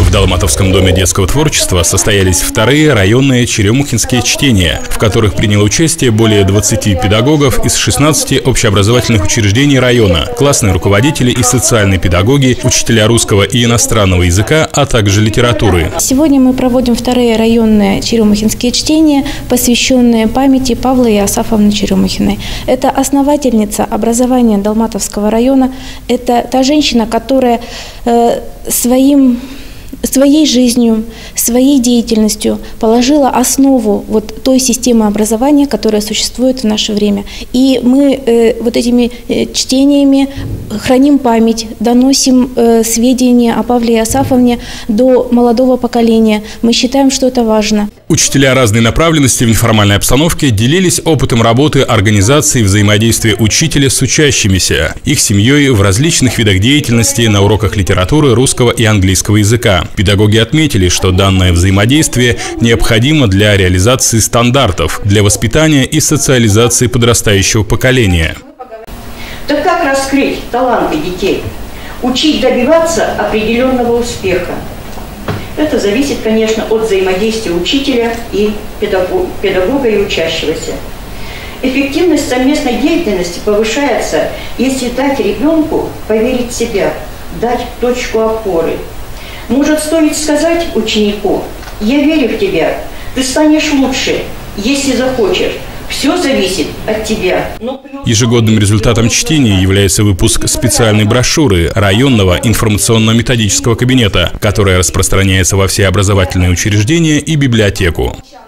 В Долматовском доме детского творчества состоялись вторые районные черемухинские чтения, в которых приняло участие более 20 педагогов из 16 общеобразовательных учреждений района, классные руководители и социальные педагоги, учителя русского и иностранного языка, а также литературы. Сегодня мы проводим вторые районные черемухинские чтения, посвященные памяти Павлы Иосафовны Черемухиной. Это основательница образования Долматовского района. Это та женщина, которая своей жизнью, своей деятельностью положила основу вот той системы образования, которая существует в наше время. И мы вот этими чтениями храним память, доносим сведения о Павле Иосафовне до молодого поколения. Мы считаем, что это важно. Учителя разной направленности в неформальной обстановке делились опытом работы организации взаимодействия учителя с учащимися, их семьей в различных видах деятельности на уроках литературы, русского и английского языка. Педагоги отметили, что данное взаимодействие необходимо для реализации стандартов, для воспитания и социализации подрастающего поколения. Так как раскрыть таланты детей? Учить добиваться определенного успеха. Это зависит, конечно, от взаимодействия учителя и педагога и учащегося. Эффективность совместной деятельности повышается, если дать ребенку поверить в себя, дать точку опоры. Может стоит сказать ученику: «Я верю в тебя, ты станешь лучше, если захочешь». Все зависит от тебя. Ежегодным результатом чтения является выпуск специальной брошюры районного информационно-методического кабинета, которая распространяется во все образовательные учреждения и библиотеку.